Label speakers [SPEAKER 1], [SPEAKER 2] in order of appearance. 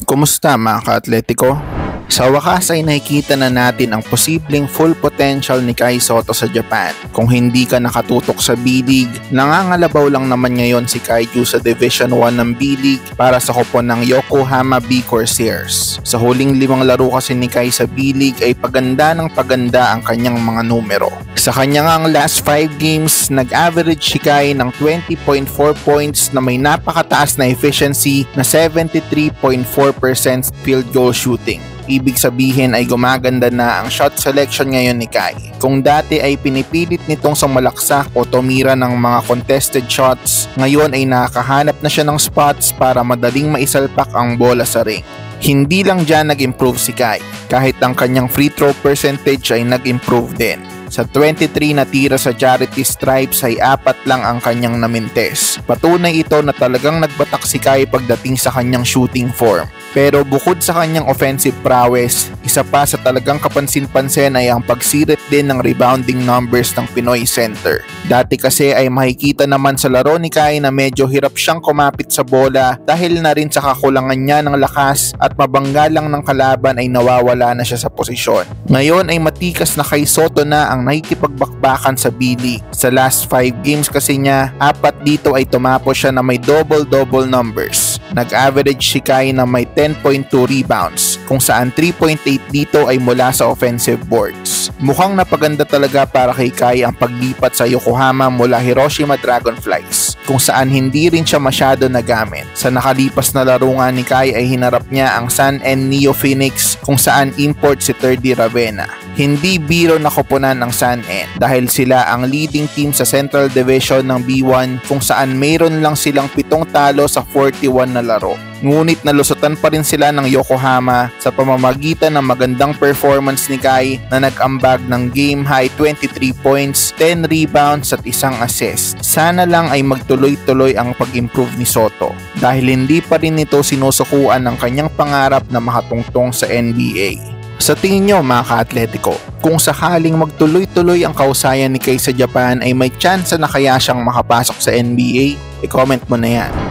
[SPEAKER 1] Kumusta mga ka-Atletico? Sa wakas ay nakikita na natin ang posibleng full potential ni Kai Sotto sa Japan. Kung hindi ka nakatutok sa B-League, nangangalabaw lang naman ngayon si Kaiju sa Division 1 ng B-League para sa kupon ng Yokohama B Corsairs. Sa huling 5 laro kasi ni Kai sa B-League ay paganda ng paganda ang kanyang mga numero. Sa kanyang last 5 games, nag-average si Kai ng 20.4 points na may napakataas na efficiency na 73.4% field goal shooting. Ibig sabihin ay gumaganda na ang shot selection ngayon ni Kai. Kung dati ay pinipilit nitong sumalaksak o tumira ng mga contested shots, ngayon ay nakakahanap na siya ng spots para madaling maisalpak ang bola sa ring. Hindi lang dyan nag-improve si Kai, kahit ang kanyang free throw percentage ay nag-improve din. Sa 23 na tira sa charity stripes ay 4 lang ang kanyang namintes. Patunay ito na talagang nagbatak si Kai pagdating sa kanyang shooting form. Pero bukod sa kanyang offensive prowess, isa pa sa talagang kapansin-pansin ay ang pagsirit din ng rebounding numbers ng Pinoy center. Dati kasi ay makikita naman sa laro ni Kai na medyo hirap siyang kumapit sa bola dahil na rin sa kakulangan niya ng lakas at mabangga lang ng kalaban ay nawawala na siya sa posisyon. Ngayon ay matikas na Kai Sotto na ang nakikipagbakbakan sa B-League. Sa last 5 games kasi niya, 4 dito ay tumapos siya na may double-double numbers. Nag-average si Kai na may 10.2 rebounds, kung saan 3.8 dito ay mula sa offensive boards. Mukhang napaganda talaga para kay Kai ang paglipat sa Yokohama mula Hiroshima Dragonflies, kung saan hindi rin siya masyado nagamit. Sa nakalipas na laro nga ni Kai ay hinarap niya ang Sun and Neo Phoenix, kung saan import si Terdy Ravenna. Hindi biro na koponan ng Sun N dahil sila ang leading team sa Central Division ng B1 kung saan mayroon lang silang 7 talo sa 41 na laro. Ngunit nalusutan pa rin sila ng Yokohama sa pamamagitan ng magandang performance ni Kai na nag-ambag ng game high 23 points, 10 rebounds at 1 assist. Sana lang ay magtuloy-tuloy ang pag-improve ni Sotto dahil hindi pa rin ito sinusukuan ng kanyang pangarap na makatungtong sa NBA. Sa tingin nyo mga ka-Atletico, kung sakaling magtuloy-tuloy ang kausayan ni Kai sa Japan ay may chance na kaya siyang makapasok sa NBA? I-comment mo na yan.